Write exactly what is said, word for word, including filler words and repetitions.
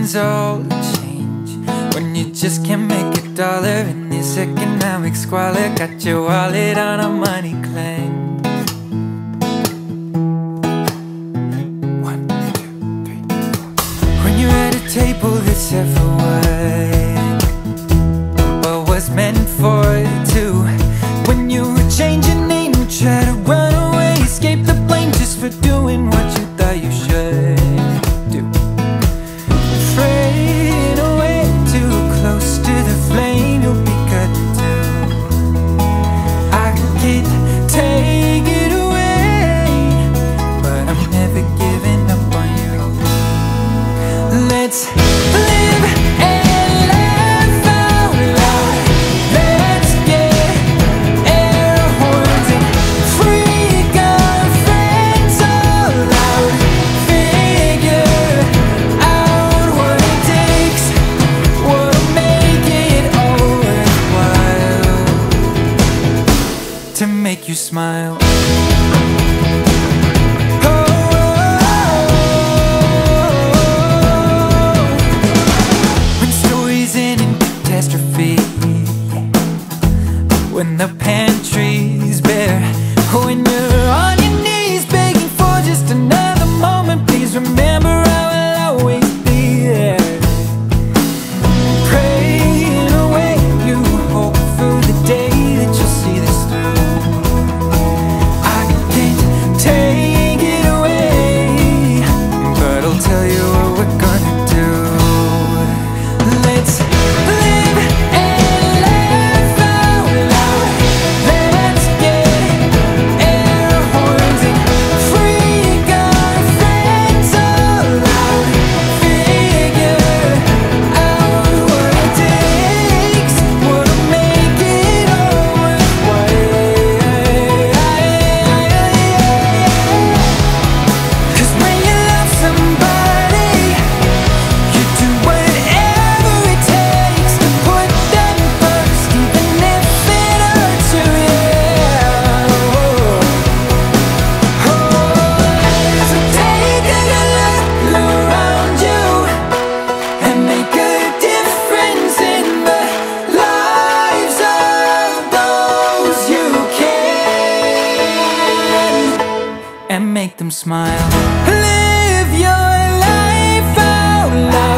things all change when you just can't make a dollar in this economic squalor. Got your wallet on a money claim. One, two, three, four. When you're at a table that's set for one, but was meant for two. When you change your name, you try to run away, escape the blame just for doing what you thought you should do. Afraid away too close to the flame, you'll be cut too. I can't take it away, but I'm never giving up on you. Let's live and laugh out loud. Let's get air horns and freak our friends all out. Figure out what it takes, what'll make it all worthwhile, to make you smile. When stories end in catastrophe, when the pantry's bare, when you're on your knees begging for just another moment, please remember I will always be there. Praying away, you hope for the day that you'll see this through. I can't take it away, but I'll tell you what we're gonna do. Let's live and laugh out loud. Let's get air horns and freak our friends all out. Figure out what it takes, what'll make it all worthwhile. 'Cause when you love somebody, you do whatever it takes to put them first, even if it hurts you, yeah. Oh, so take a look around you and make a difference in the lives of those you can, and make them smile. Live your life out loud.